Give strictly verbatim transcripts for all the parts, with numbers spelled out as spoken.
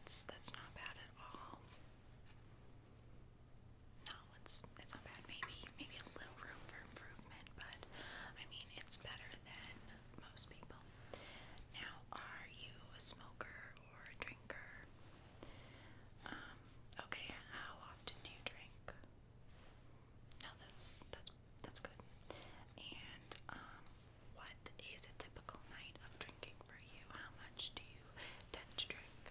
that's that's not bad at all. No, it's it's not bad. Maybe maybe a little room for improvement, but I mean it's better than most people. Now, are you a smoker or a drinker? Um, okay, how often do you drink? No, that's that's that's good. And um, what is a typical night of drinking for you? How much do you tend to drink?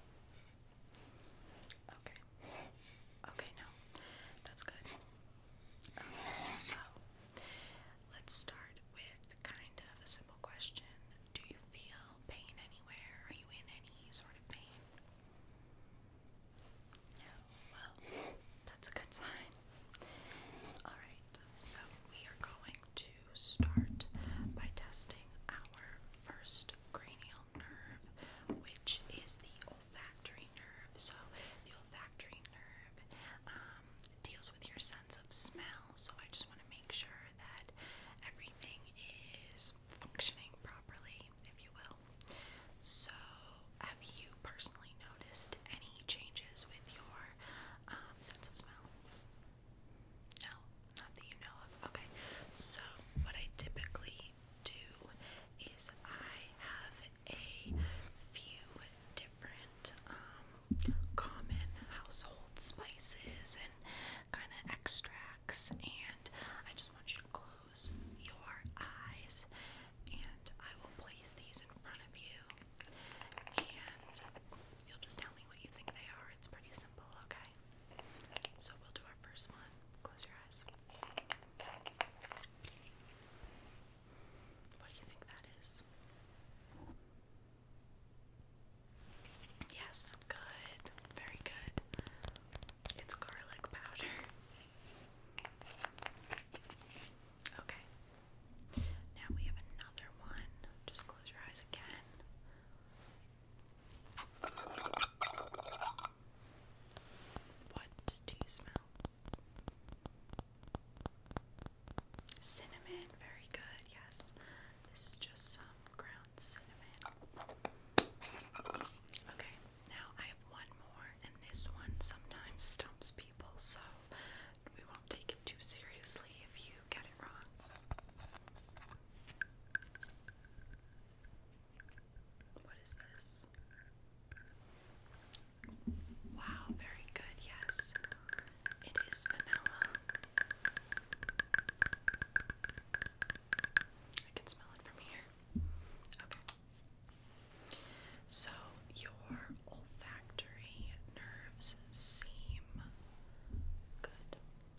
Okay. Okay, no, that's good. Um, so, let's start with kind of a simple question. Do you feel pain anywhere? Are you in any sort of pain? No. Well, that's a good sign. Alright, so we are going to start by testing our first cranial nerve, which is the olfactory nerve. So, the olfactory nerve um, deals with your sense of smell. So, I just want to make sure that everything is functioning properly, if you will. So, have you personally noticed any changes with your um, sense of smell? No, not that you know of. Okay, so what I typically do is I have a few different um, common household spices and kind of extracts, and I just want you to close your eyes, and I will place these in front of you, and you'll just tell me what you think they are. It's pretty simple, okay? So we'll do our first one. Close your eyes. What do you think that is? Yes, good. Very good. It's garlic powder. Okay. Now we have another one. Just close your eyes again. What do you smell? Cinnamon. Very good. Yes. This is just some ground cinnamon. Okay. Now I have one more, and this one sometimes stumps people, so we won't take it too seriously if you get it wrong. What is this? Wow, very good, yes. It is vanilla. I can smell it from here. Okay. So, your olfactory nerves seem good.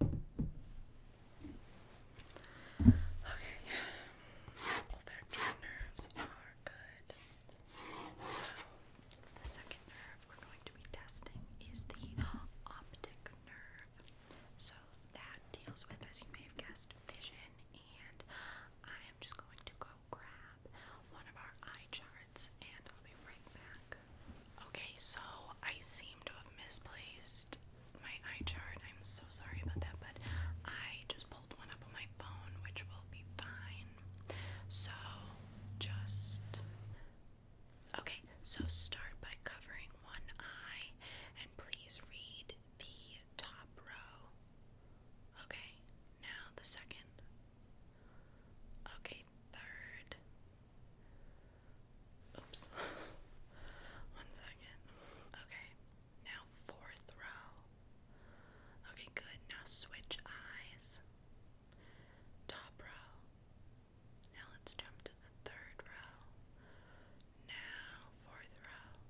Okay. Olfactory nerves are good. So, the second nerve we're going to be testing is the optic nerve. So, that deals with, as you may have guessed, vision, and I am just going to go grab one of our eye charts, and I'll be right back. Okay, so I seem to have misplaced my eye chart. I'm so sorry about that, but I just pulled one up on my phone, which will be fine. So, just. Okay, so start by covering one eye, and please read the top row. Okay, now the second. Okay, third. Oops. One second. Okay, now fourth row. Okay, good. Now switch eyes. Top row. Now let's jump to the third row. Now fourth row.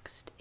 next